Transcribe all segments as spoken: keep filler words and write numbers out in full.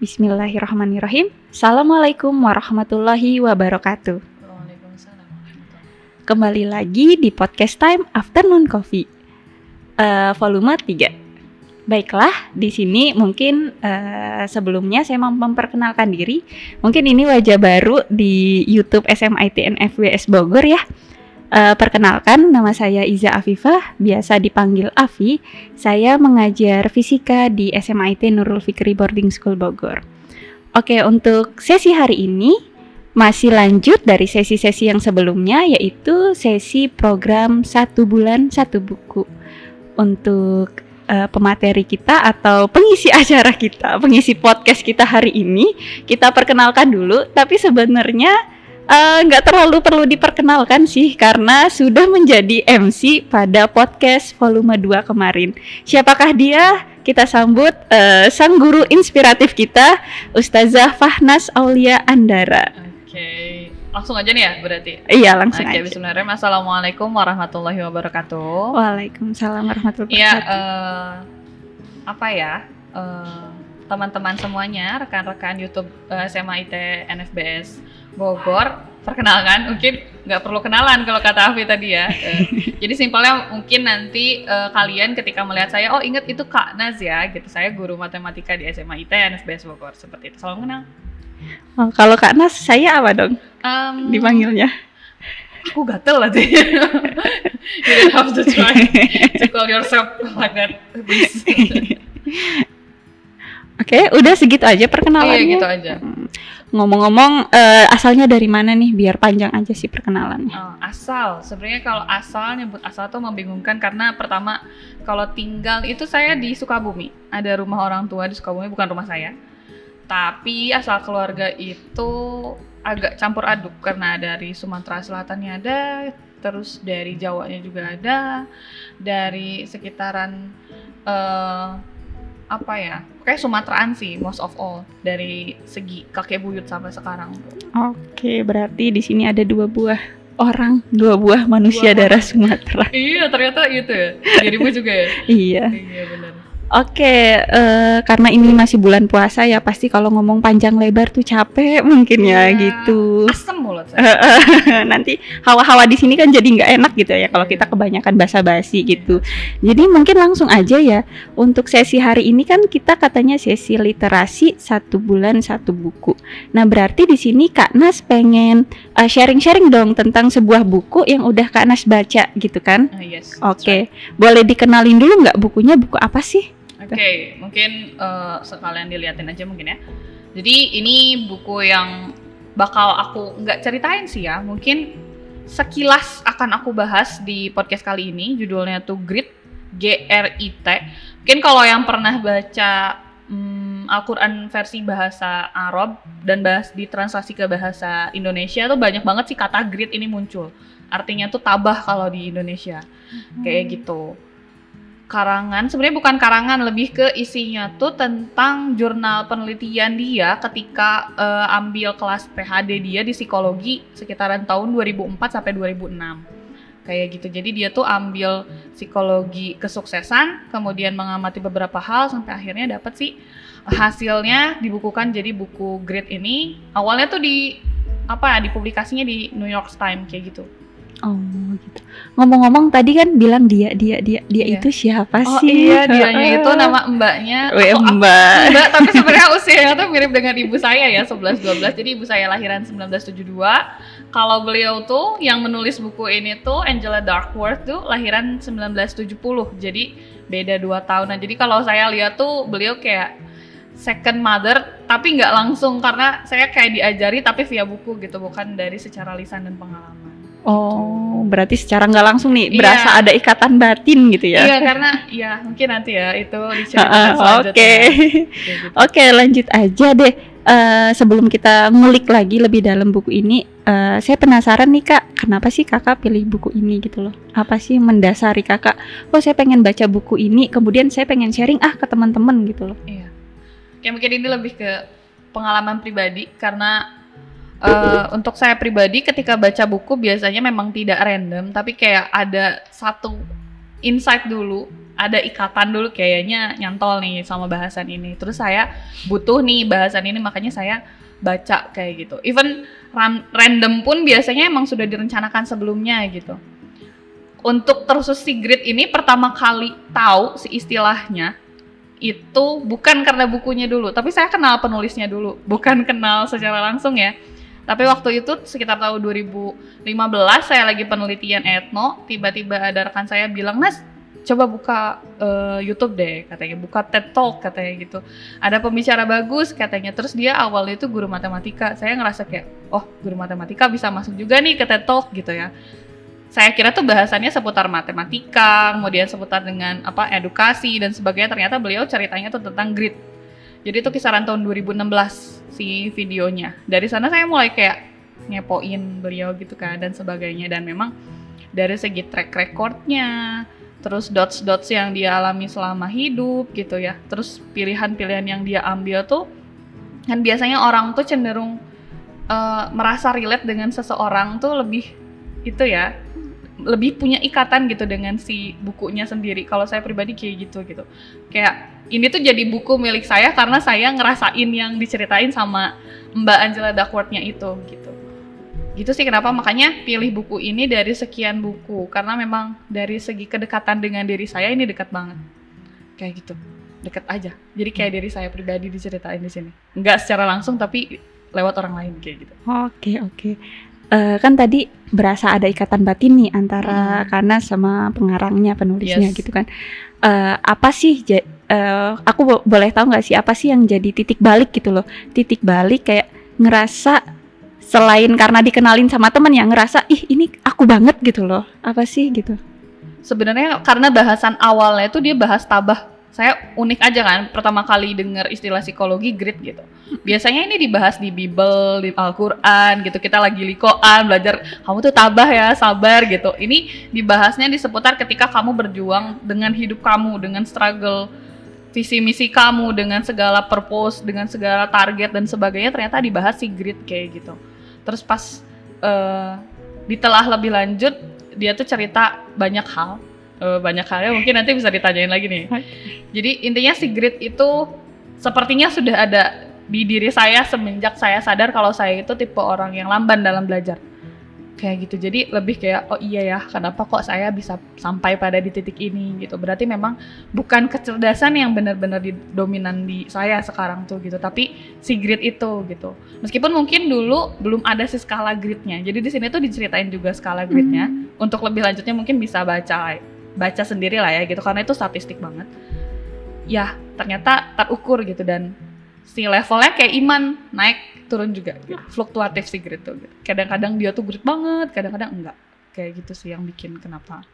Bismillahirrahmanirrahim. Assalamualaikum warahmatullahi wabarakatuh. Waalaikumsalam warahmatullahi. Kembali lagi di podcast Time Afternoon Coffee, uh, volume tiga. Baiklah, di sini mungkin uh, sebelumnya saya mau memperkenalkan diri. Mungkin ini wajah baru di YouTube S M I T N F W S Bogor ya. Uh, perkenalkan, nama saya Iza Afifah, biasa dipanggil Afi. Saya mengajar fisika di S M I T Nurul Fikri Boarding School Bogor. Oke, untuk sesi hari ini masih lanjut dari sesi-sesi yang sebelumnya, yaitu sesi program satu bulan satu buku. Untuk uh, pemateri kita atau pengisi acara kita, pengisi podcast kita hari ini, kita perkenalkan dulu. Tapi sebenarnya nggak uh, terlalu perlu diperkenalkan sih, karena sudah menjadi M C pada podcast volume dua kemarin. Siapakah dia? Kita sambut uh, sang guru inspiratif kita, Ustazah Fahnas Aulia Andara. Oke, langsung aja nih ya berarti? Iya, langsung Oke, aja. Bismillahirrahmanirrahim. Assalamualaikum warahmatullahi wabarakatuh. Waalaikumsalam warahmatullahi Iya, wabarakatuh. uh, apa ya, uh, teman-teman semuanya, rekan-rekan YouTube uh, S M I T N F B S Bogor, perkenalkan, mungkin nggak perlu kenalan kalau kata Afi tadi ya. uh, jadi simpelnya mungkin nanti uh, kalian ketika melihat saya, oh inget itu Kak Naz ya, gitu. Saya guru matematika di S M I T N F B S Bogor, seperti itu. Salam kenal. Oh, kalau Kak Nas, saya apa dong Um, dipanggilnya? Aku gatel lah sih. You don't have to try to call yourself like that. Oke, udah segitu aja perkenalannya. Iya, gitu aja. Hmm. Ngomong-ngomong, uh, asalnya dari mana nih? Biar panjang aja sih perkenalannya. Oh, asal, sebenarnya kalau asal, nyebut asal tuh membingungkan karena pertama kalau tinggal itu saya di Sukabumi, ada rumah orang tua di Sukabumi, bukan rumah saya. Tapi asal keluarga itu agak campur aduk karena dari Sumatera Selatannya ada, terus dari Jawanya juga ada, dari sekitaran uh, apa ya, kayak Sumateraan sih most of all, dari segi kakek buyut sampai sekarang. Oke, berarti di sini ada dua buah orang, dua buah manusia dua darah orang. Sumatera. Iya, ternyata itu ya. Dirimu juga ya? Iya. Iya, benar. Oke, uh, karena ini masih bulan puasa ya, pasti kalau ngomong panjang lebar tuh capek mungkin ya, ya gitu. Asem mulut saya. Nanti hawa-hawa di sini kan jadi nggak enak gitu ya kalau kita kebanyakan basa-basi gitu. Jadi mungkin langsung aja ya, untuk sesi hari ini kan kita katanya sesi literasi satu bulan satu buku. Nah berarti di sini Kak Nas pengen uh, sharing-sharing dong tentang sebuah buku yang udah Kak Nas baca gitu kan? Uh, yes. Oke, right. Boleh dikenalin dulu nggak bukunya, buku apa sih? Oke, okay, mungkin uh, sekalian diliatin aja mungkin ya. Jadi ini buku yang bakal aku nggak ceritain sih ya, mungkin sekilas akan aku bahas di podcast kali ini. Judulnya tuh Grit, G R I T. Mungkin kalau yang pernah baca um, Al-Quran versi bahasa Arab dan bahas ditranslasi ke bahasa Indonesia tuh banyak banget sih kata grit ini muncul. Artinya tuh tabah kalau di Indonesia, hmm. kayak gitu. Karangan, sebenarnya bukan karangan, lebih ke isinya tuh tentang jurnal penelitian dia ketika uh, ambil kelas P H D dia di psikologi sekitaran tahun dua ribu empat sampai dua ribu enam. Kayak gitu. Jadi dia tuh ambil psikologi kesuksesan, kemudian mengamati beberapa hal sampai akhirnya dapat sih hasilnya dibukukan jadi buku Grit ini. Awalnya tuh di apa ya, dipublikasinya di New York Times kayak gitu. Oh gitu. Ngomong-ngomong tadi kan bilang dia dia dia dia iya. Itu siapa oh, sih? Oh iya, dianya itu nama mbaknya. Weh, oh, mbak. Mbak, tapi sebenarnya usianya tuh mirip dengan ibu saya ya, sebelas dua belas. Jadi ibu saya lahiran sembilan belas tujuh puluh dua. Kalau beliau tuh yang menulis buku ini tuh Angela Duckworth tuh lahiran sembilan belas tujuh puluh. Jadi beda dua tahunan. Jadi kalau saya lihat tuh beliau kayak second mother, tapi nggak langsung karena saya kayak diajari tapi via buku gitu, bukan dari secara lisan dan pengalaman. Oh, berarti secara nggak langsung nih, iya. Berasa ada ikatan batin gitu ya? Iya, karena ya mungkin nanti ya itu diceritakan selanjutnya. Oke, gitu. Oke lanjut aja deh. Uh, sebelum kita ngulik lagi lebih dalam buku ini, uh, saya penasaran nih Kak, kenapa sih Kakak pilih buku ini gitu loh? Apa sih mendasari Kakak? Oh saya pengen baca buku ini, kemudian saya pengen sharing ah ke teman-teman gitu loh. Iya. Kayak mungkin ini lebih ke pengalaman pribadi karena Uh, untuk saya pribadi ketika baca buku biasanya memang tidak random, tapi kayak ada satu insight dulu, ada ikatan dulu kayaknya nyantol nih sama bahasan ini. Terus saya butuh nih bahasan ini, makanya saya baca kayak gitu. Even ran- random pun biasanya emang sudah direncanakan sebelumnya gitu. Untuk tersus si grit ini pertama kali tahu si istilahnya itu bukan karena bukunya dulu, tapi saya kenal penulisnya dulu, bukan kenal secara langsung ya. Tapi waktu itu sekitar tahun dua ribu lima belas saya lagi penelitian etno, tiba-tiba ada rekan saya bilang, "Mas, coba buka uh, YouTube deh," katanya, "buka TED Talk," katanya gitu. Ada pembicara bagus katanya. Terus dia awalnya itu guru matematika. Saya ngerasa kayak, oh guru matematika bisa masuk juga nih ke TED Talk gitu ya. Saya kira tuh bahasannya seputar matematika, kemudian seputar dengan apa edukasi dan sebagainya. Ternyata beliau ceritanya tuh tentang grit. Jadi itu kisaran tahun dua ribu enam belas si videonya. Dari sana saya mulai kayak ngepoin beliau gitu kan dan sebagainya. Dan memang dari segi track recordnya, terus dots-dots yang dia alami selama hidup gitu ya, terus pilihan-pilihan yang dia ambil tuh, kan biasanya orang tuh cenderung uh, merasa relate dengan seseorang tuh lebih itu ya, lebih punya ikatan gitu dengan si bukunya sendiri. Kalau saya pribadi kayak gitu gitu, kayak ini tuh jadi buku milik saya karena saya ngerasain yang diceritain sama Mbak Angela Duckworth-nya itu gitu. Gitu sih kenapa makanya pilih buku ini dari sekian buku, karena memang dari segi kedekatan dengan diri saya ini dekat banget. Kayak gitu. Dekat aja. Jadi kayak diri saya pribadi diceritain di sini. Enggak secara langsung tapi lewat orang lain kayak gitu. Oke, oke. Uh, kan tadi berasa ada ikatan batin nih antara hmm. Kana sama pengarangnya, penulisnya yes. gitu kan. Uh, apa sih ja- uh, aku bo- boleh tahu nggak sih apa sih yang jadi titik balik gitu loh? Titik balik kayak ngerasa selain karena dikenalin sama temen yang ngerasa ih ini aku banget gitu loh. Apa sih gitu? Sebenarnya karena bahasan awalnya itu dia bahas tabah. Saya unik aja kan, pertama kali dengar istilah psikologi grit gitu. Biasanya ini dibahas di Bible, di Al-Quran gitu. Kita lagi likoan, belajar kamu tuh tabah ya, sabar gitu. Ini dibahasnya di seputar ketika kamu berjuang dengan hidup kamu, dengan struggle, visi misi kamu, dengan segala purpose, dengan segala target dan sebagainya. Ternyata dibahas si grit kayak gitu. Terus pas uh, ditelah lebih lanjut, dia tuh cerita banyak hal. Uh, banyak halnya mungkin nanti bisa ditanyain lagi nih. Jadi intinya si grit itu sepertinya sudah ada di diri saya semenjak saya sadar kalau saya itu tipe orang yang lamban dalam belajar. Kayak gitu. Jadi lebih kayak oh iya ya, kenapa kok saya bisa sampai pada di titik ini gitu. Berarti memang bukan kecerdasan yang benar-benar di, dominan di saya sekarang tuh gitu, tapi si grit itu gitu. Meskipun mungkin dulu belum ada si skala gritnya. Jadi di sini tuh diceritain juga skala gritnya. Hmm. Untuk lebih lanjutnya mungkin bisa baca baca sendiri lah ya gitu, karena itu statistik banget ya, ternyata terukur gitu. Dan si levelnya kayak iman, naik turun juga gitu. Fluktuatif sih grit tuh gitu. Kadang-kadang dia tuh grit banget, kadang-kadang enggak, kayak gitu sih yang bikin kenapa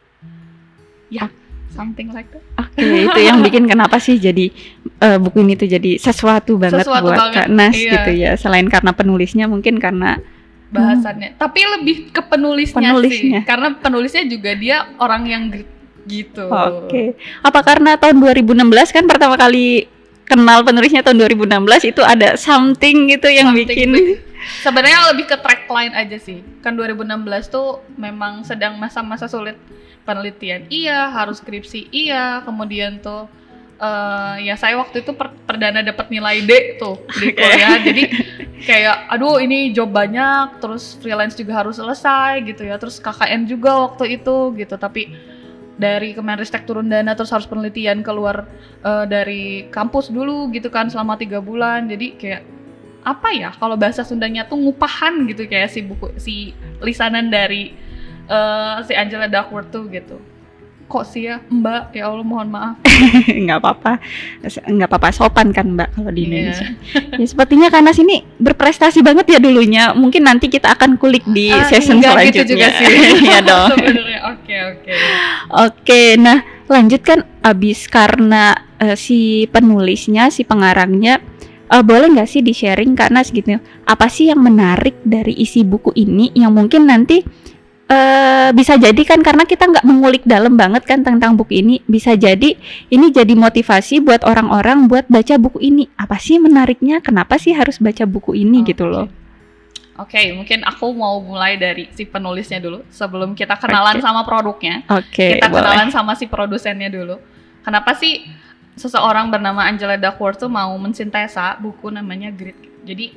ya something like that. Oke, okay, itu yang bikin kenapa sih jadi uh, buku ini tuh jadi sesuatu banget sesuatu buat banget. Kak Nas iya. gitu ya, selain karena penulisnya mungkin karena bahasannya, hmm. tapi lebih ke penulisnya, penulisnya sih, karena penulisnya juga dia orang yang grit gitu. Oke. Okay. Apa karena tahun dua ribu enam belas kan pertama kali kenal penulisnya tahun dua ribu enam belas itu ada something gitu yang something bikin big. Sebenarnya lebih ke trackline aja sih. Kan dua ribu enam belas tuh memang sedang masa-masa sulit penelitian. Iya, harus skripsi. Iya, kemudian tuh uh, ya saya waktu itu per- perdana dapat nilai D tuh di kuliah. Jadi kayak aduh ini job banyak, terus freelance juga harus selesai gitu ya. Terus K K N juga waktu itu gitu. Tapi dari Kemenristek turun dana, terus harus penelitian keluar uh, dari kampus dulu gitu kan selama tiga bulan. Jadi kayak apa ya, kalau bahasa Sundanya tuh ngupahan gitu kayak si buku si lisanan dari uh, si Angela Duckworth tuh gitu. Kok sih ya Mbak, ya Allah mohon maaf. Nggak apa-apa, nggak apa-apa, sopan kan Mbak kalau di Indonesia. Yeah. Ya sepertinya karena sini berprestasi banget ya dulunya. Mungkin nanti kita akan kulik di ah, season selanjutnya. Gitu juga sih. Iya dong. Sebenarnya oke oke. Oke, nah lanjut kan abis karena uh, si penulisnya, si pengarangnya, uh, boleh nggak sih di sharing karena segitu? Apa sih yang menarik dari isi buku ini yang mungkin nanti Uh, bisa jadi kan karena kita nggak mengulik dalam banget kan tentang buku ini, bisa jadi ini jadi motivasi buat orang-orang buat baca buku ini. Apa sih menariknya? Kenapa sih harus baca buku ini oh, gitu loh? Oke, okay, mungkin aku mau mulai dari si penulisnya dulu sebelum kita kenalan okay. sama produknya. Oke. Okay, kita boleh. Kenalan sama si produsennya dulu. kenapa sih seseorang bernama Angela Duckworth tuh mau mensintesa buku namanya Grit. Jadi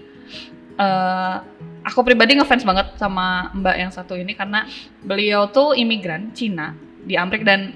uh, aku pribadi ngefans banget sama mbak yang satu ini karena beliau tuh imigran Cina di Amrik dan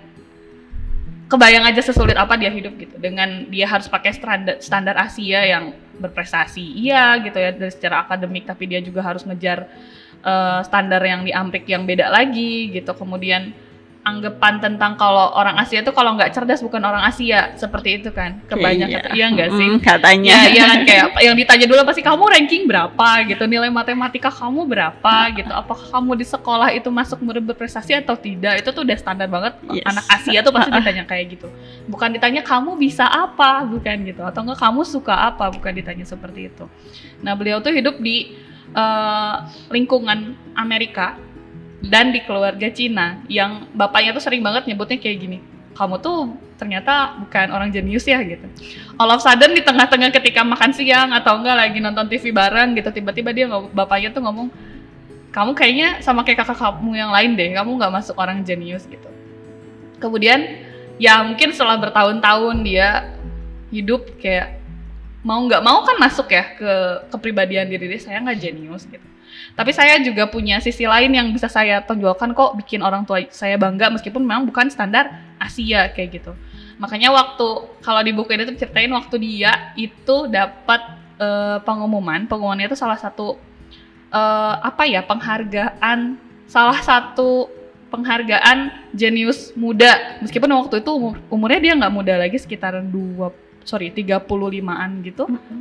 kebayang aja sesulit apa dia hidup gitu dengan dia harus pakai standar, standar Asia yang berprestasi iya gitu ya dari secara akademik, tapi dia juga harus ngejar uh, standar yang di Amrik yang beda lagi gitu. Kemudian anggapan tentang kalau orang Asia tuh kalau nggak cerdas bukan orang Asia, seperti itu kan kebanyakan. Iya nggak sih? Mm, katanya. Ya, iya kan kayak yang ditanya dulu pasti kamu ranking berapa gitu, nilai matematika kamu berapa gitu, apakah kamu di sekolah itu masuk murid berprestasi atau tidak, itu tuh udah standar banget. Yes. Anak Asia tuh pasti ditanya kayak gitu, bukan ditanya kamu bisa apa, bukan gitu, atau enggak kamu suka apa, bukan ditanya seperti itu. Nah beliau tuh hidup di uh, lingkungan Amerika dan di keluarga Cina yang bapaknya tuh sering banget nyebutnya kayak gini, kamu tuh ternyata bukan orang jenius ya gitu. All of a sudden di tengah-tengah ketika makan siang atau enggak lagi nonton T V bareng gitu, tiba-tiba dia bapaknya tuh ngomong, kamu kayaknya sama kayak kakak kamu yang lain deh, kamu nggak masuk orang jenius gitu. Kemudian ya mungkin setelah bertahun-tahun dia hidup kayak mau nggak mau kan masuk ya ke kepribadian diri dia, saya nggak jenius gitu. Tapi saya juga punya sisi lain yang bisa saya tonjolkan kok, bikin orang tua saya bangga meskipun memang bukan standar Asia kayak gitu. Makanya waktu kalau di buku ini tuh ceritain waktu dia itu dapat uh, pengumuman, pengumumannya itu salah satu uh, apa ya penghargaan, salah satu penghargaan jenius muda. Meskipun waktu itu umur, umurnya dia nggak muda lagi, sekitaran dua sorry tiga puluh limaan gitu. Mm-hmm.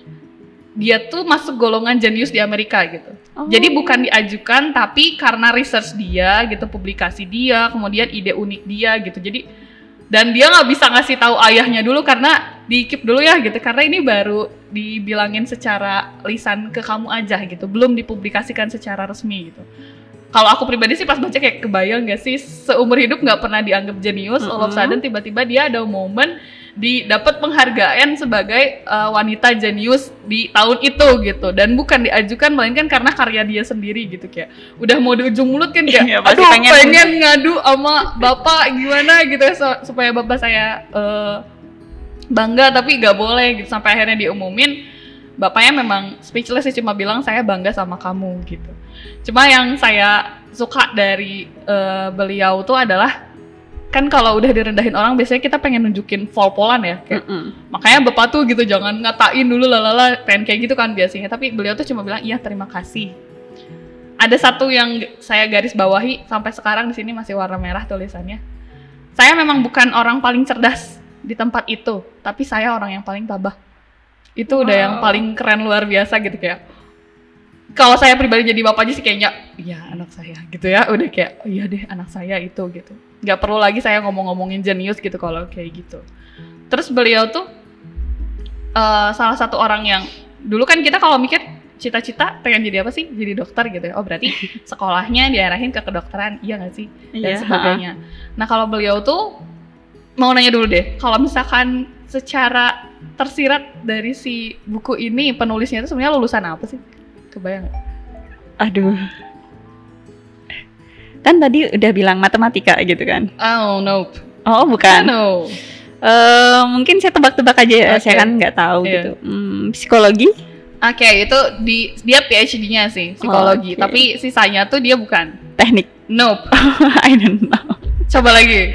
Dia tuh masuk golongan jenius di Amerika gitu. Oh. Jadi bukan diajukan, tapi karena research dia gitu, publikasi dia, kemudian ide unik dia gitu. Jadi dan dia nggak bisa ngasih tahu ayahnya dulu karena di keep dulu ya gitu, karena ini baru dibilangin secara lisan ke kamu aja gitu, belum dipublikasikan secara resmi gitu. Kalau aku pribadi sih pas baca kayak kebayang gak sih seumur hidup nggak pernah dianggap jenius, mm-hmm. all of a sudden tiba-tiba dia ada momen di dapat penghargaan sebagai uh, wanita jenius di tahun itu gitu, dan bukan diajukan melainkan karena karya dia sendiri gitu. Kayak udah mau di ujung mulut kan kayak ya, aduh pengen, pengen ngadu sama bapak gimana gitu so, supaya bapak saya uh, bangga tapi nggak boleh gitu, sampai akhirnya diumumin. Bapaknya memang speechless sih, cuma bilang saya bangga sama kamu gitu. Cuma yang saya suka dari uh, beliau tuh adalah kan kalau udah direndahin orang biasanya kita pengen nunjukin pol-polan ya kayak, makanya bapak tuh gitu jangan ngatain dulu lalala, pengen kayak gitu kan biasanya. Tapi beliau tuh cuma bilang iya terima kasih. Ada satu yang saya garis bawahi sampai sekarang di sini masih warna merah tulisannya, saya memang bukan orang paling cerdas di tempat itu, tapi saya orang yang paling tabah. Itu udah wow. yang paling keren luar biasa gitu. Kayak kalau saya pribadi jadi bapaknya sih kayaknya iya anak saya gitu ya, udah kayak oh, iya deh anak saya itu gitu, nggak perlu lagi saya ngomong-ngomongin jenius gitu kalau kayak gitu. Terus beliau tuh uh, salah satu orang yang dulu kan kita kalau mikir cita-cita pengen jadi apa sih, jadi dokter gitu ya, oh berarti sekolahnya diarahin ke kedokteran, iya nggak sih, dan yeah. sebagainya. Nah kalau beliau tuh mau nanya dulu deh, kalau misalkan secara tersirat dari si buku ini penulisnya itu sebenarnya lulusan apa sih? Kebayang gak? Aduh. Kan tadi udah bilang matematika gitu kan? Oh, nope. Oh, bukan? No. Uh, mungkin saya tebak-tebak aja ya, okay. Saya kan nggak tahu yeah. gitu. Hmm, psikologi? Oke, okay, itu di dia P H D-nya sih, psikologi. Oh, okay. Tapi sisanya tuh dia bukan. Teknik? Nope. I don't know. Coba lagi.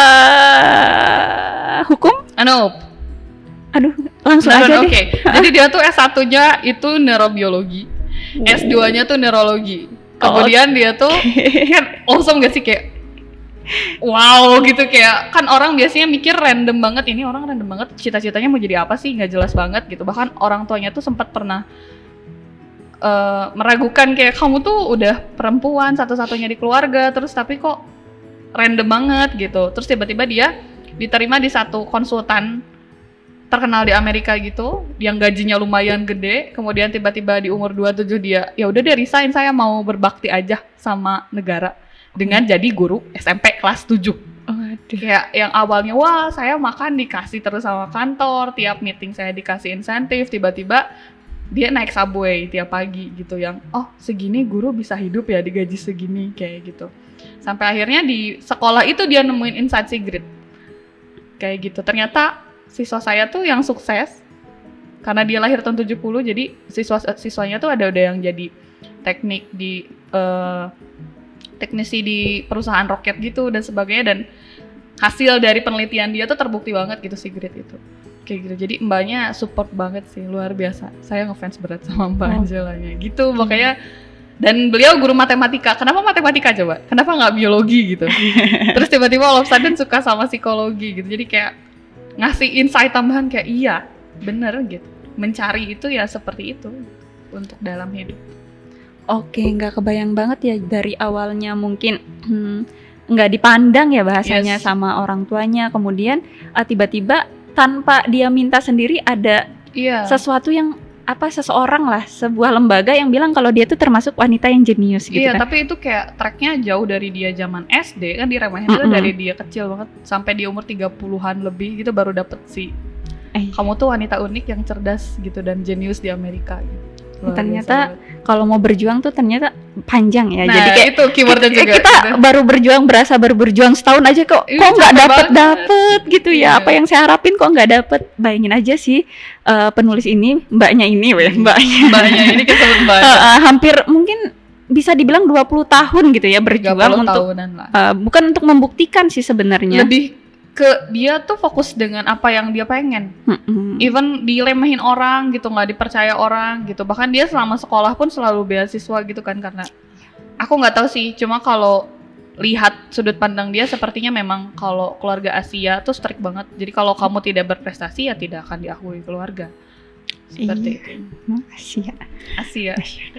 Uh, hukum? Uh, nope. Aduh, langsung nah, aja Oke, okay. Jadi dia tuh S satunya itu neurobiologi, oh. S duanya tuh neurologi. Kemudian oh, okay. dia tuh kan awesome gak sih, kayak wow gitu, kayak kan orang biasanya mikir random banget, ini orang random banget cita-citanya mau jadi apa sih, nggak jelas banget gitu. Bahkan orang tuanya tuh sempat pernah uh, meragukan kayak kamu tuh udah perempuan satu-satunya di keluarga, terus tapi kok random banget gitu. Terus tiba-tiba dia diterima di satu konsultan terkenal di Amerika gitu, yang gajinya lumayan gede. Kemudian tiba-tiba di umur dua puluh tujuh dia, ya udah deh resign, saya mau berbakti aja sama negara dengan hmm. jadi guru S M P kelas tujuh. Oh, kayak yang awalnya wah saya makan dikasih terus sama kantor, tiap meeting saya dikasih insentif, tiba-tiba dia naik subway tiap pagi gitu, yang oh segini guru bisa hidup ya digaji segini kayak gitu. Sampai akhirnya di sekolah itu dia nemuin insight si Grit. kayak gitu. Ternyata siswa saya tuh yang sukses karena dia lahir tahun tujuh puluh, jadi siswa siswanya tuh ada ada yang jadi teknik di uh, teknisi di perusahaan roket gitu dan sebagainya, dan hasil dari penelitian dia tuh terbukti banget gitu si Grit itu kayak gitu. Jadi mbaknya support banget sih, luar biasa. Saya ngefans berat sama Mbak oh. Angelanya gitu, makanya. Dan beliau guru matematika. Kenapa matematika coba? Kenapa nggak biologi gitu? Terus tiba-tiba all of a sudden suka sama psikologi gitu. Jadi kayak ngasih insight tambahan kayak iya, bener gitu. Mencari itu ya seperti itu untuk dalam hidup. Oke, nggak kebayang banget ya dari awalnya mungkin hmm, nggak dipandang ya bahasanya yes. sama orang tuanya. Kemudian uh, tiba-tiba tanpa dia minta sendiri ada yeah. sesuatu yang apa seseorang lah, sebuah lembaga yang bilang kalau dia tuh termasuk wanita yang jenius gitu iya, kan. Tapi itu kayak tracknya jauh dari dia zaman S D kan, diremehin mm-hmm. dari dia kecil banget sampai di umur tiga puluhan lebih gitu baru dapet sih. Eh. Kamu tuh wanita unik yang cerdas gitu dan jenius di Amerika gitu. Luar ternyata kalau mau berjuang tuh ternyata panjang ya. Nah, jadi kayak itu keywordnya juga. Kita gitu. baru berjuang berasa baru berjuang setahun aja kok Ih, kok nggak dapet dapet gitu ya. Yeah. Apa yang saya harapin kok nggak dapet. Bayangin aja sih uh, penulis ini mbaknya ini, weh mbaknya. Mbaknya ini kesebut mbak. uh, uh, hampir mungkin bisa dibilang dua puluh tahun gitu ya berjuang untuk uh, bukan untuk membuktikan sih sebenarnya. Lebih ke dia tuh fokus dengan apa yang dia pengen. Mm-hmm. Even dilemehin orang gitu, nggak dipercaya orang gitu. Bahkan dia selama sekolah pun selalu beasiswa gitu kan, karena aku nggak tahu sih. Cuma kalau lihat sudut pandang dia sepertinya memang kalau keluarga Asia tuh strict banget. Jadi kalau kamu tidak berprestasi ya tidak akan diakui keluarga. Seperti iya. itu. Asia. Asia.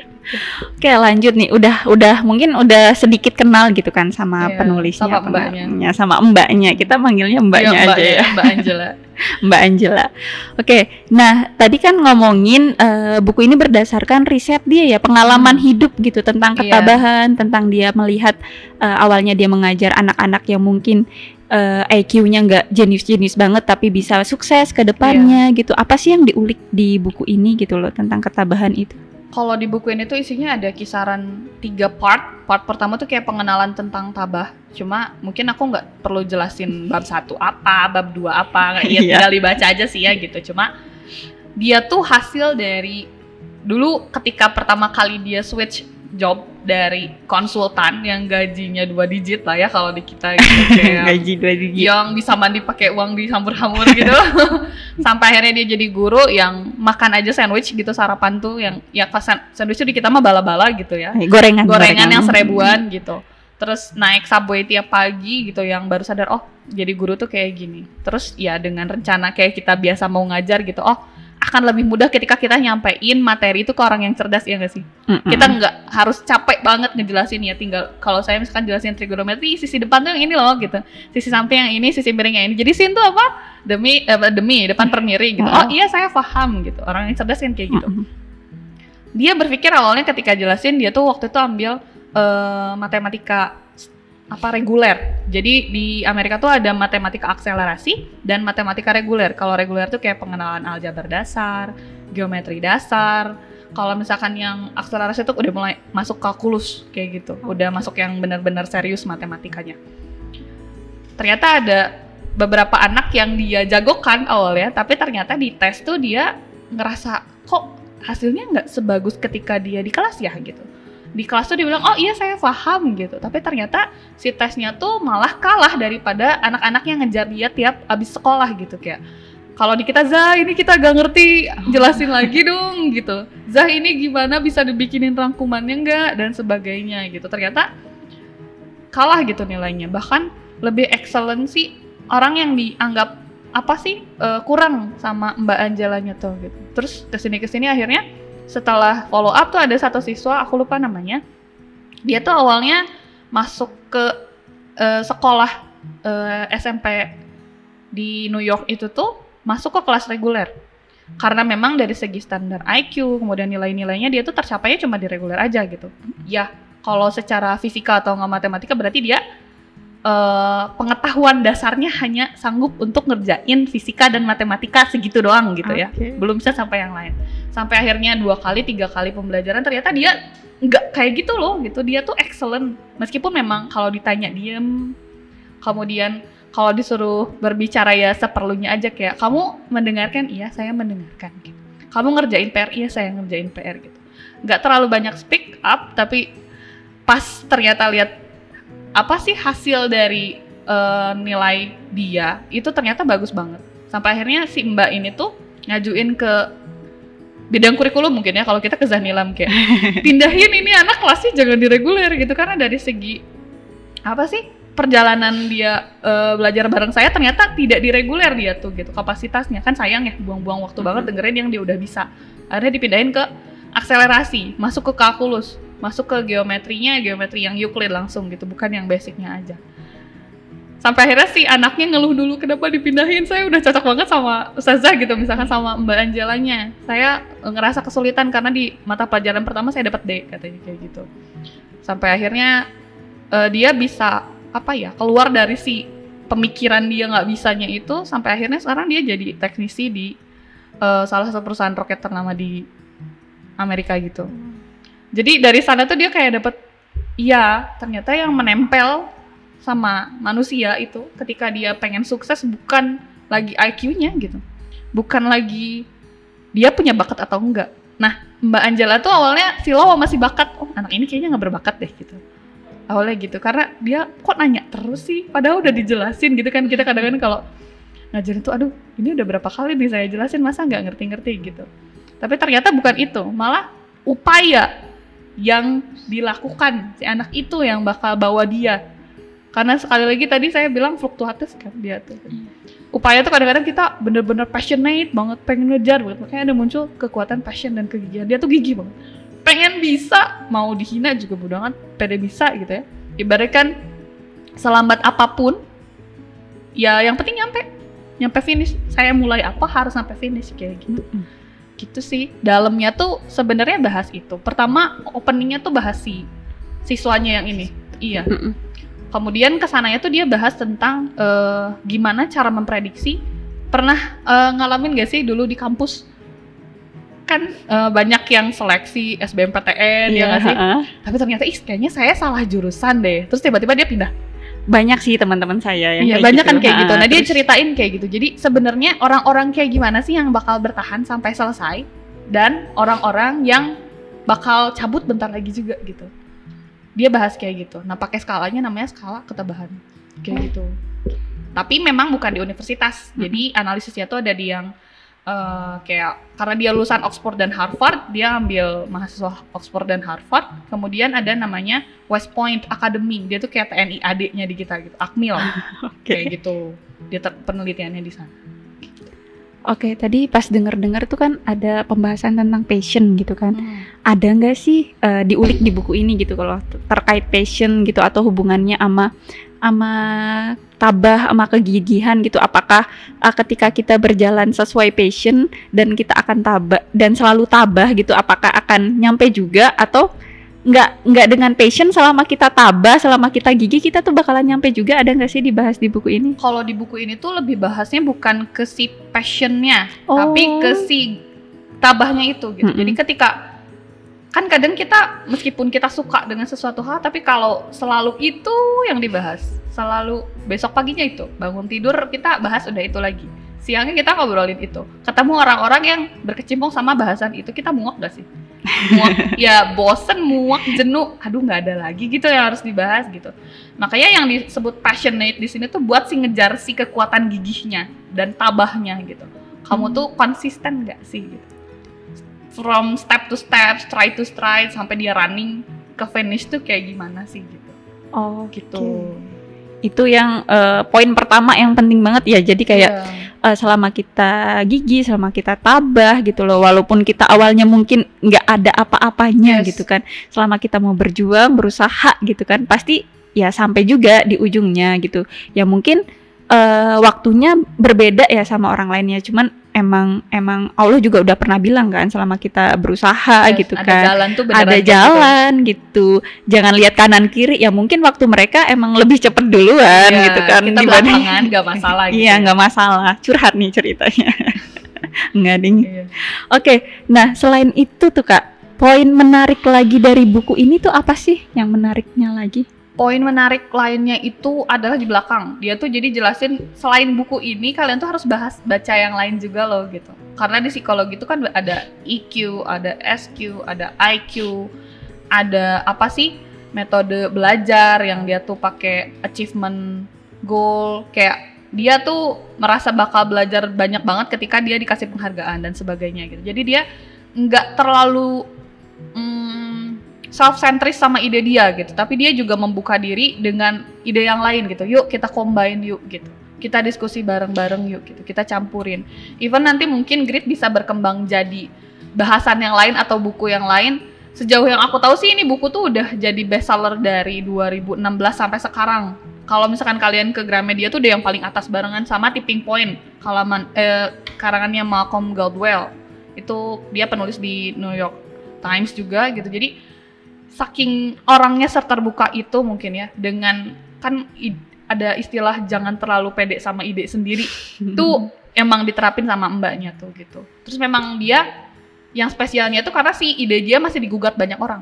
Oke, lanjut nih. Udah udah mungkin udah sedikit kenal gitu kan sama iya, penulisnya, sama mbaknya. Sama mbaknya. Kita manggilnya mbaknya, iya, aja ya. Mbak Angela. Mbak Angela. Oke. Nah, tadi kan ngomongin uh, buku ini berdasarkan riset dia ya, pengalaman hmm. hidup gitu tentang ketabahan, iya. tentang dia melihat uh, awalnya dia mengajar anak-anak yang mungkin Uh, I Q-nya nggak jenius-jenius banget tapi bisa sukses ke depannya yeah. gitu. Apa sih yang diulik di buku ini gitu loh tentang ketabahan itu? Kalau di buku ini tuh isinya ada kisaran tiga part. Part pertama tuh kayak pengenalan tentang tabah. Cuma mungkin aku nggak perlu jelasin bab satu apa, bab dua apa. Ya tinggal dibaca aja sih ya gitu. Cuma dia tuh hasil dari dulu ketika pertama kali dia switch job dari konsultan yang gajinya dua digit lah ya kalau di kita gitu, kayak gaji dua digit yang bisa mandi pakai uang dihamur-hamur gitu sampai akhirnya dia jadi guru yang makan aja sandwich gitu sarapan tuh yang ya sandwich tuh di kita mah bala-bala gitu ya, gorengan, gorengan gorengan yang seribuan gitu, terus naik subway tiap pagi gitu yang baru sadar oh jadi guru tuh kayak gini. Terus ya dengan rencana kayak kita biasa mau ngajar gitu, oh akan lebih mudah ketika kita nyampein materi itu ke orang yang cerdas, ya nggak sih? Mm-mm. Kita nggak harus capek banget ngejelasin ya, tinggal kalau saya misalkan jelasin trigonometri, sisi depan tuh yang ini loh gitu, sisi samping yang ini, sisi miring yang ini. Jadi sin tuh apa? Demi eh, demi depan per miring gitu. Oh iya saya paham gitu. Orang yang cerdas kan kayak gitu. Mm-mm. Dia berpikir awalnya ketika jelasin dia tuh waktu itu ambil uh, matematika apa reguler. Jadi di Amerika tuh ada matematika akselerasi dan matematika reguler. Kalau reguler tuh kayak pengenalan aljabar dasar, geometri dasar. Kalau misalkan yang akselerasi tuh udah mulai masuk kalkulus kayak gitu. Udah masuk yang benar-benar serius matematikanya. Ternyata ada beberapa anak yang dia jagokan awalnya, tapi ternyata di tes tuh dia ngerasa kok hasilnya nggak sebagus ketika dia di kelas ya gitu. Di kelas tuh dia bilang, oh iya saya paham gitu. Tapi ternyata si tesnya tuh malah kalah daripada anak-anak yang ngejar dia tiap abis sekolah gitu. Kayak, kalau di kita, Zah ini kita gak ngerti, jelasin lagi dong gitu. Zah ini gimana bisa dibikinin rangkumannya nggak? Dan sebagainya gitu. Ternyata kalah gitu nilainya. Bahkan lebih excellent sih orang yang dianggap apa sih uh, kurang sama Mbak Angelanya tuh gitu. Terus kesini-kesini akhirnya setelah follow up tuh ada satu siswa, aku lupa namanya, dia tuh awalnya masuk ke uh, sekolah uh, S M P di New York itu tuh masuk ke kelas reguler karena memang dari segi standar I Q kemudian nilai-nilainya dia tuh tercapainya cuma di reguler aja gitu. Ya kalau secara fisika atau nggak matematika berarti dia uh, pengetahuan dasarnya hanya sanggup untuk ngerjain fisika dan matematika segitu doang gitu ya, okay. Belum bisa sampai yang lain. Sampai akhirnya dua kali, tiga kali pembelajaran ternyata dia nggak kayak gitu loh gitu. Dia tuh excellent. Meskipun memang kalau ditanya diem, kemudian kalau disuruh berbicara ya seperlunya aja, kayak kamu mendengarkan, iya saya mendengarkan gitu. Kamu ngerjain P R, iya saya ngerjain P R gitu. Nggak terlalu banyak speak up, tapi pas ternyata lihat apa sih hasil dari uh, nilai dia, itu ternyata bagus banget. Sampai akhirnya si Mbak ini tuh ngajuin ke bidang kurikulum mungkin ya, kalau kita ke Zanilam kayak pindahin ini anak kelasnya jangan direguler gitu, karena dari segi apa sih perjalanan dia uh, belajar bareng saya ternyata tidak direguler dia tuh gitu kapasitasnya, kan sayang ya buang-buang waktu mm-hmm. banget dengerin yang dia udah bisa. Akhirnya dipindahin ke akselerasi, masuk ke kalkulus, masuk ke geometrinya, geometri yang Euclid langsung gitu, bukan yang basicnya aja. Sampai akhirnya si anaknya ngeluh dulu kenapa dipindahin, saya udah cocok banget sama Ustazah gitu, misalkan sama Mbak Angelanya. Saya ngerasa kesulitan karena di mata pelajaran pertama saya dapat D katanya kayak gitu. Sampai akhirnya uh, dia bisa apa ya, keluar dari si pemikiran dia nggak bisanya itu, sampai akhirnya sekarang dia jadi teknisi di uh, salah satu perusahaan roket ternama di Amerika gitu. Jadi dari sana tuh dia kayak dapet, iya ternyata yang menempel sama manusia itu ketika dia pengen sukses bukan lagi I Q-nya gitu, bukan lagi dia punya bakat atau enggak. Nah Mbak Angela tuh awalnya silau masih bakat, oh anak ini kayaknya nggak berbakat deh gitu awalnya gitu, karena dia kok nanya terus sih padahal udah dijelasin gitu kan. Kita kadang-kadang kalau ngajarin tuh aduh ini udah berapa kali nih saya jelasin masa nggak ngerti-ngerti gitu, tapi ternyata bukan itu, malah upaya yang dilakukan si anak itu yang bakal bawa dia. Karena sekali lagi tadi saya bilang fluktuatif kan dia tuh. Upaya tuh kadang-kadang kita bener-bener passionate banget, pengen ngejar banget, makanya ada muncul kekuatan passion dan kegigihan. Dia tuh gigih banget, pengen bisa, mau dihina juga bodo amat, pede bisa gitu ya. Ibaratkan selambat apapun, ya yang penting nyampe, nyampe finish. Saya mulai apa harus sampai finish kayak gitu. Gitu sih. Dalamnya tuh sebenarnya bahas itu. Pertama openingnya tuh bahas si siswanya yang ini. Iya. Kemudian kesananya tuh dia bahas tentang uh, gimana cara memprediksi. Pernah uh, ngalamin gak sih dulu di kampus kan uh, banyak yang seleksi S B M P T N yeah, ya gak sih? Uh. Tapi ternyata ih kayaknya saya salah jurusan deh. Terus tiba-tiba dia pindah. Banyak sih teman-teman saya yang iya, kayak banyak gitu. Kan kayak gitu. Nah, dia ceritain kayak gitu. Jadi sebenarnya orang-orang kayak gimana sih yang bakal bertahan sampai selesai, dan orang-orang yang bakal cabut bentar lagi juga gitu. Dia bahas kayak gitu. Nah, pakai skalanya namanya skala ketabahan. Kayak gitu. Tapi memang bukan di universitas. Jadi analisisnya tuh ada di yang uh, kayak karena dia lulusan Oxford dan Harvard, dia ambil mahasiswa Oxford dan Harvard. Kemudian ada namanya West Point Academy. Dia tuh kayak T N I A D-nya di kita gitu. Akmil. Okay. Kayak gitu. Dia ter- penelitiannya di sana. Oke, okay, tadi pas denger-dengar tuh kan ada pembahasan tentang passion gitu kan. Hmm. Ada nggak sih uh, diulik di buku ini gitu kalau terkait passion gitu atau hubungannya sama sama tabah, sama kegigihan gitu. Apakah uh, ketika kita berjalan sesuai passion dan kita akan tabah dan selalu tabah gitu, apakah akan nyampe juga atau nggak nggak dengan passion selama kita tabah, selama kita gigih kita tuh bakalan nyampe juga? Ada nggak sih dibahas di buku ini? Kalau di buku ini tuh lebih bahasnya bukan ke si passionnya, oh. tapi ke si tabahnya itu gitu. Mm-hmm. Jadi ketika kan kadang kita meskipun kita suka dengan sesuatu hal, tapi kalau selalu itu yang dibahas, selalu besok paginya itu bangun tidur kita bahas udah itu lagi, siangnya kita ngobrolin itu, ketemu orang-orang yang berkecimpung sama bahasan itu, kita muak gak sih? Muak, ya bosen, muak, jenuh, aduh nggak ada lagi gitu yang harus dibahas gitu. Makanya yang disebut passionate di sini tuh buat si ngejar si kekuatan gigihnya dan tabahnya gitu. Kamu hmm. tuh konsisten nggak sih gitu? From step to step, stride to stride sampai dia running ke finish tuh kayak gimana sih gitu? Oh gitu. Okay. Itu yang uh, poin pertama yang penting banget ya. Jadi kayak yeah. uh, selama kita gigih, selama kita tabah gitu loh, walaupun kita awalnya mungkin nggak ada apa-apanya yes. gitu kan, selama kita mau berjuang, berusaha gitu kan, pasti ya sampai juga di ujungnya gitu. Ya mungkin uh, waktunya berbeda ya sama orang lainnya, cuman emang emang Allah juga udah pernah bilang kan selama kita berusaha yes, gitu ada kan jalan tuh ada jalan gitu. gitu jangan lihat kanan kiri, ya mungkin waktu mereka emang lebih cepet duluan ya, gitu kan kita belakangan nggak masalah gitu. Iya nggak masalah, curhat nih ceritanya. Nggak ding. Iya. Oke, nah selain itu tuh Kak, poin menarik lagi dari buku ini tuh apa sih yang menariknya lagi? poin menarik lainnya itu adalah di belakang. Dia tuh jadi jelasin selain buku ini kalian tuh harus bahas baca yang lain juga loh gitu. Karena di psikologi itu kan ada E Q, ada S Q, ada I Q, ada apa sih metode belajar yang dia tuh pakai achievement goal, kayak dia tuh merasa bakal belajar banyak banget ketika dia dikasih penghargaan dan sebagainya gitu. Jadi dia nggak terlalu mm, self-centris sama ide dia gitu, tapi dia juga membuka diri dengan ide yang lain gitu. Yuk kita combine yuk gitu, kita diskusi bareng-bareng yuk gitu, kita campurin. Even nanti mungkin grit bisa berkembang jadi bahasan yang lain atau buku yang lain. Sejauh yang aku tahu sih ini buku tuh udah jadi bestseller dari dua ribu enam belas sampai sekarang. Kalau misalkan kalian ke Gramedia tuh udah yang paling atas barengan sama Tipping Point, halaman eh, karangannya Malcolm Gladwell. Itu dia penulis di New York Times juga gitu. Jadi saking orangnya terbuka itu mungkin ya, dengan kan i- ada istilah jangan terlalu pede sama ide sendiri. Itu emang diterapin sama mbaknya tuh gitu. Terus memang dia yang spesialnya tuh karena si ide dia masih digugat banyak orang.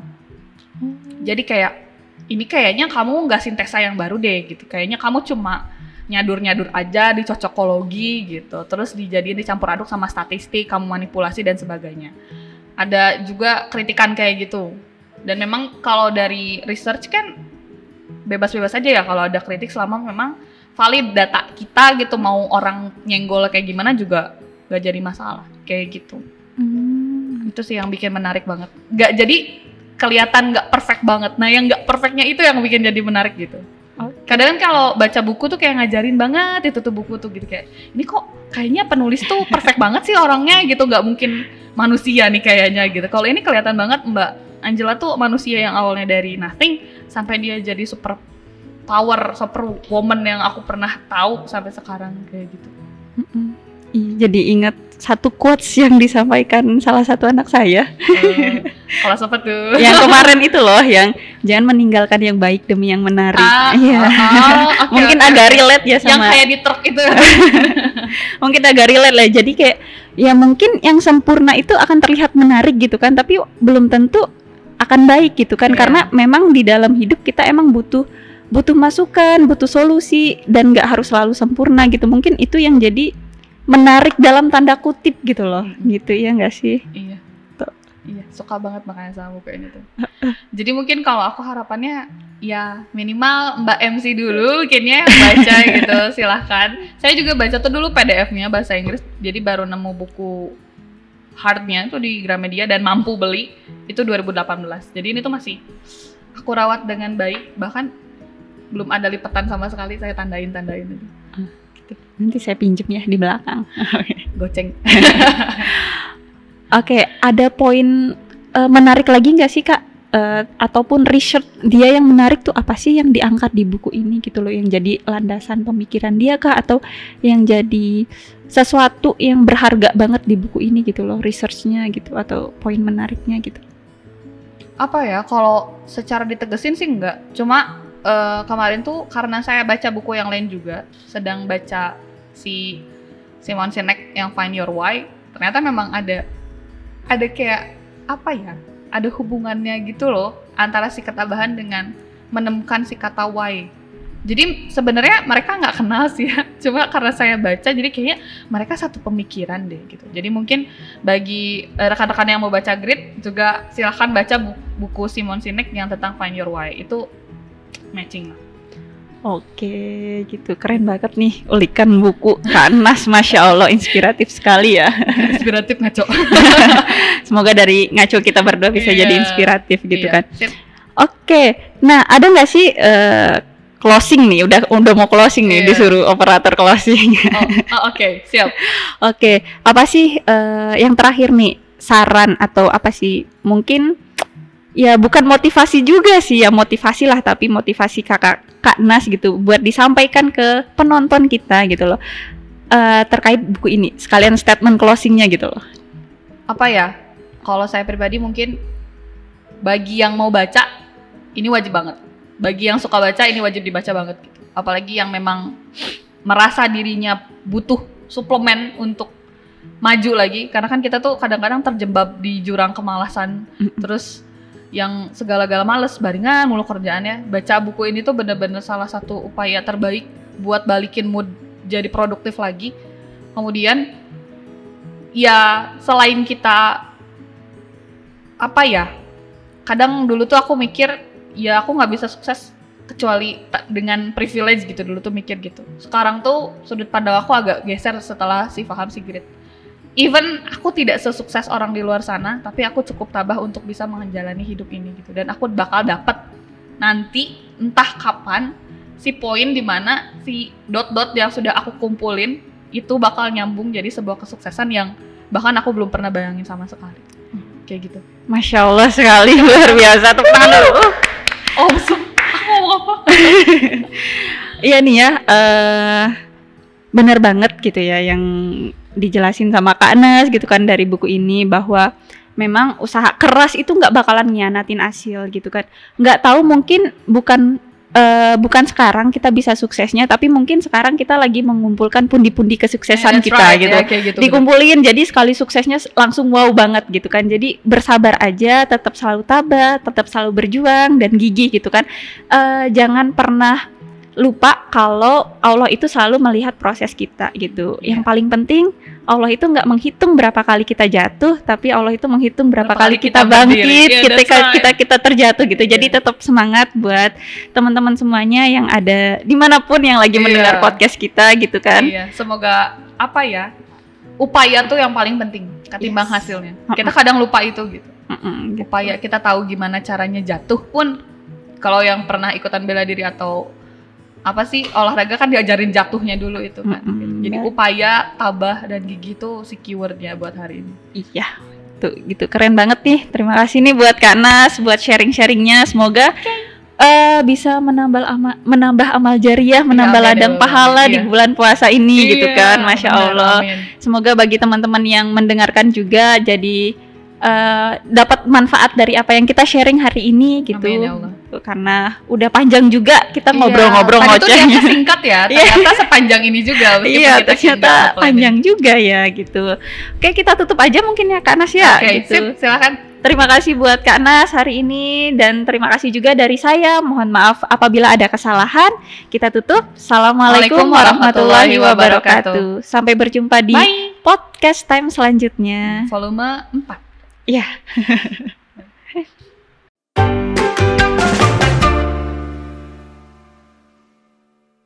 Jadi kayak ini kayaknya kamu nggak sintesa yang baru deh gitu. Kayaknya kamu cuma nyadur-nyadur aja di cocokologi gitu. Terus dijadiin dicampur aduk sama statistik, kamu manipulasi dan sebagainya. Ada juga kritikan kayak gitu. Dan memang kalau dari research kan bebas-bebas aja ya kalau ada kritik selama memang valid data kita gitu. Mau orang nyenggol kayak gimana juga nggak jadi masalah kayak gitu. Hmm. Itu sih yang bikin menarik banget. Nggak jadi kelihatan nggak perfect banget. Nah yang nggak perfectnya itu yang bikin jadi menarik gitu. Okay. Kadang kalau baca buku tuh kayak ngajarin banget itu tuh buku tuh gitu, kayak ini kok kayaknya penulis tuh perfect banget sih orangnya gitu, nggak mungkin manusia nih kayaknya gitu. Kalau ini kelihatan banget Mbak Angela tuh manusia yang awalnya dari nothing sampai dia jadi super power, super woman yang aku pernah tahu sampai sekarang kayak gitu. Mm-mm. Jadi ingat satu quotes yang disampaikan salah satu anak saya. Uh, kalau apa tuh? Yang kemarin itu loh, yang jangan meninggalkan yang baik demi yang menarik. Iya. Ah, oh, okay, mungkin okay, agak okay. relate ya sama. Yang kayak di truk itu. Mungkin agak relate lah. Jadi kayak ya mungkin yang sempurna itu akan terlihat menarik gitu kan, tapi belum tentu akan baik gitu kan. Yeah. Karena memang di dalam hidup kita emang butuh butuh masukan, butuh solusi, dan nggak harus selalu sempurna gitu. Mungkin itu yang jadi menarik dalam tanda kutip gitu loh, mm-hmm. gitu ya nggak sih? Iya, tuh. Iya, suka banget makanya sama buku ini tuh. Jadi mungkin kalau aku harapannya ya minimal Mbak M C dulu mungkinnya baca gitu, silahkan. Saya juga baca tuh dulu P D F-nya bahasa Inggris, jadi baru nemu buku hardnya tuh di Gramedia dan mampu beli itu dua ribu delapan belas. Jadi ini tuh masih aku rawat dengan baik, bahkan belum ada lipetan sama sekali, saya tandain-tandain itu. Nanti saya pinjem ya di belakang. Goceng. Oke, okay, ada poin uh, menarik lagi nggak sih Kak? Uh, ataupun research dia yang menarik tuh apa sih yang diangkat di buku ini gitu loh, yang jadi landasan pemikiran dia Kak, atau yang jadi sesuatu yang berharga banget di buku ini gitu loh, researchnya gitu, atau poin menariknya gitu? Apa ya, kalau secara ditegesin sih enggak, cuma Uh, kemarin tuh karena saya baca buku yang lain juga, sedang baca si Simon Sinek yang Find Your Why, ternyata memang ada ada kayak apa ya, ada hubungannya gitu loh antara si kata bahan dengan menemukan si kata why. Jadi sebenarnya mereka nggak kenal sih ya, cuma karena saya baca jadi kayaknya mereka satu pemikiran deh gitu. Jadi mungkin bagi uh, rekan-rekan yang mau baca grit juga silahkan baca bu- buku Simon Sinek yang tentang Find Your Why, itu matching lah. Oke, gitu, keren banget nih ulikan buku Kak Nas, masya Allah inspiratif sekali ya. Inspiratif ngaco. Semoga dari ngaco kita berdua bisa yeah. jadi inspiratif gitu yeah. kan. Sip. Oke, nah ada nggak sih uh, closing nih? Udah udah mau closing nih, yeah. disuruh operator closing. Oh, oh, oke, okay. siap. Oke, okay. Apa sih uh, yang terakhir nih, saran atau apa sih mungkin? Ya bukan motivasi juga sih ya, motivasi lah, tapi motivasi kakak Kak Nas gitu buat disampaikan ke penonton kita gitu loh, uh, terkait buku ini, sekalian statement closingnya gitu loh. Apa ya, kalau saya pribadi mungkin bagi yang mau baca ini wajib banget, bagi yang suka baca ini wajib dibaca banget gitu. Apalagi yang memang merasa dirinya butuh suplemen untuk maju lagi, karena kan kita tuh kadang-kadang terjebak di jurang kemalasan, mm-hmm. terus yang segala-gala males, baringan mulu kerjaannya. Baca buku ini tuh bener-bener salah satu upaya terbaik buat balikin mood jadi produktif lagi. Kemudian ya selain kita apa ya, kadang dulu tuh aku mikir ya aku nggak bisa sukses kecuali dengan privilege gitu, dulu tuh mikir gitu. Sekarang tuh sudut pandang aku agak geser setelah si Faham Sigrid. Even aku tidak sesukses orang di luar sana, tapi aku cukup tabah untuk bisa menjalani hidup ini gitu. Dan aku bakal dapat nanti entah kapan si poin dimana si dot-dot yang sudah aku kumpulin itu bakal nyambung jadi sebuah kesuksesan yang bahkan aku belum pernah bayangin sama sekali. Hmm, kayak gitu. Masya Allah sekali, luar biasa. Tepuk tangan dulu. Oh, aku mau apa? Iya nih ya, uh, bener banget gitu ya yang dijelasin sama Kak Nas gitu kan dari buku ini, bahwa memang usaha keras itu nggak bakalan ngianatin hasil gitu kan. Nggak tahu, mungkin bukan uh, bukan sekarang kita bisa suksesnya, tapi mungkin sekarang kita lagi mengumpulkan pundi-pundi kesuksesan yeah, kita right, gitu. yeah, gitu. Dikumpulin bener. Jadi sekali suksesnya langsung wow banget gitu kan. Jadi bersabar aja, tetap selalu tabah, tetap selalu berjuang dan gigih gitu kan. Uh, jangan pernah lupa kalau Allah itu selalu melihat proses kita gitu. Yeah. Yang paling penting Allah itu nggak menghitung berapa kali kita jatuh, tapi Allah itu menghitung berapa, berapa kali kita, kita bangkit, yeah, ketika right. kita kita terjatuh gitu. Yeah. Jadi tetap semangat buat teman-teman semuanya yang ada dimanapun yang lagi yeah. mendengar podcast kita gitu kan. Iya. Yeah. Semoga apa ya, upaya tuh yang paling penting ketimbang yes. hasilnya. Kita kadang lupa itu gitu. Mm-mm, gitu. Upaya kita tahu gimana caranya jatuh pun, kalau yang pernah ikutan bela diri atau apa sih olahraga kan diajarin jatuhnya dulu itu kan. Mm-hmm. Jadi upaya, tabah dan gigih tuh si keywordnya buat hari ini. Iya, tuh gitu keren banget nih. Terima kasih nih buat Kak Nas buat sharing-sharingnya. Semoga okay. uh, bisa menambah amal, menambah amal jariah, menambah ya, ladang pahala iya. di bulan puasa ini iya, gitu kan. Masya bener, Allah. Amin. Semoga bagi teman-teman yang mendengarkan juga jadi uh, dapat manfaat dari apa yang kita sharing hari ini gitu. Amin, ya Allah. Karena udah panjang juga kita iya, ngobrol-ngobrol ngocehnya. Tadi singkat ya, ternyata sepanjang ini juga. Iya, ternyata panjang juga ya gitu. Oke, kita tutup aja mungkin ya Kak Nas ya. Oke, gitu. Sip, silakan. Terima kasih buat Kak Nas hari ini dan terima kasih juga dari saya. Mohon maaf apabila ada kesalahan. Kita tutup. Assalamualaikum warahmatullahi wabarakatuh. Sampai berjumpa di Bye. Podcast Time selanjutnya. Volume empat. Iya.